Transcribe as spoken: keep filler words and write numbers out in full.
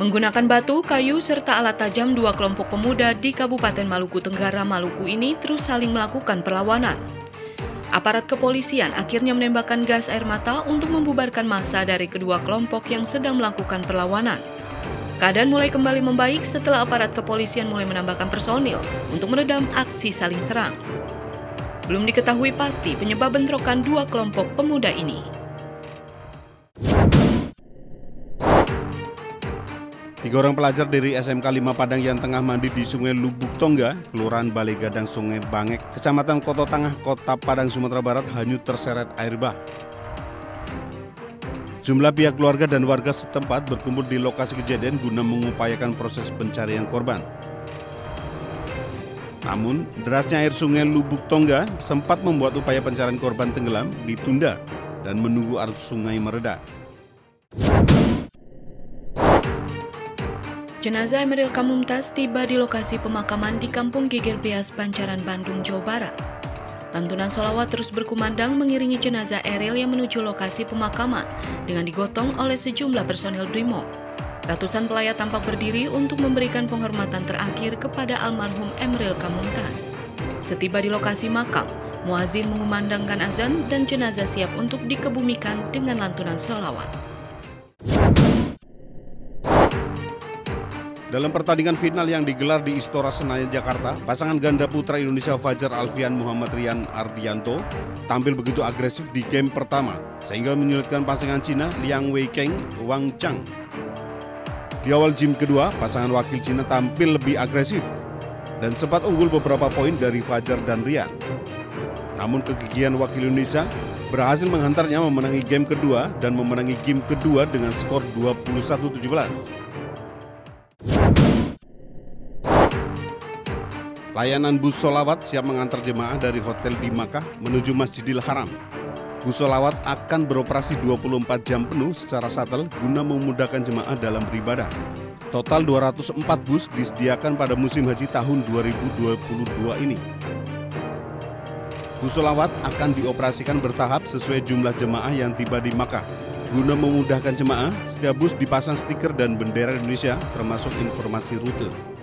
Menggunakan batu, kayu, serta alat tajam, dua kelompok pemuda di Kabupaten Maluku Tenggara, Maluku ini terus saling melakukan perlawanan. Aparat kepolisian akhirnya menembakkan gas air mata untuk membubarkan massa dari kedua kelompok yang sedang melakukan perlawanan. Keadaan mulai kembali membaik setelah aparat kepolisian mulai menambahkan personil untuk meredam aksi saling serang. Belum diketahui pasti penyebab bentrokan dua kelompok pemuda ini. Tiga orang pelajar dari S M K lima Padang yang tengah mandi di Sungai Lubuk Tongga, Kelurahan Balai Gadang, Sungai Bangek, Kecamatan Koto Tangah, Kota Padang, Sumatera Barat, hanyut terseret air bah. Jumlah pihak keluarga dan warga setempat berkumpul di lokasi kejadian guna mengupayakan proses pencarian korban. Namun, derasnya air Sungai Lubuk Tongga sempat membuat upaya pencarian korban tenggelam ditunda dan menunggu arus sungai mereda. Jenazah Emeril Khan Mumtaz tiba di lokasi pemakaman di Kampung Geger Beas, Banjaran, Bandung, Jawa Barat. Lantunan sholawat terus berkumandang mengiringi jenazah Eril yang menuju lokasi pemakaman dengan digotong oleh sejumlah personel Brimob. Ratusan pelayat tampak berdiri untuk memberikan penghormatan terakhir kepada almarhum Emeril Khan Mumtaz. Setiba di lokasi makam, muazin mengumandangkan azan dan jenazah siap untuk dikebumikan dengan lantunan sholawat. Dalam pertandingan final yang digelar di Istora Senayan, Jakarta, pasangan ganda putra Indonesia Fajar Alfian Muhammad Rian Ardianto tampil begitu agresif di game pertama, sehingga menyulitkan pasangan Cina Liang Weikeng Wang Chang. Di awal game kedua, pasangan wakil Cina tampil lebih agresif dan sempat unggul beberapa poin dari Fajar dan Rian. Namun kegigihan wakil Indonesia berhasil menghantarnya memenangi game kedua dan memenangi game kedua dengan skor dua puluh satu tujuh belas. Layanan bus sholawat siap mengantar jemaah dari hotel di Makkah menuju Masjidil Haram. Bus sholawat akan beroperasi dua puluh empat jam penuh secara shuttle guna memudahkan jemaah dalam beribadah. Total dua ratus empat bus disediakan pada musim haji tahun dua ribu dua puluh dua ini. Bus sholawat akan dioperasikan bertahap sesuai jumlah jemaah yang tiba di Makkah. Guna memudahkan jemaah, setiap bus dipasang stiker dan bendera Indonesia termasuk informasi rute.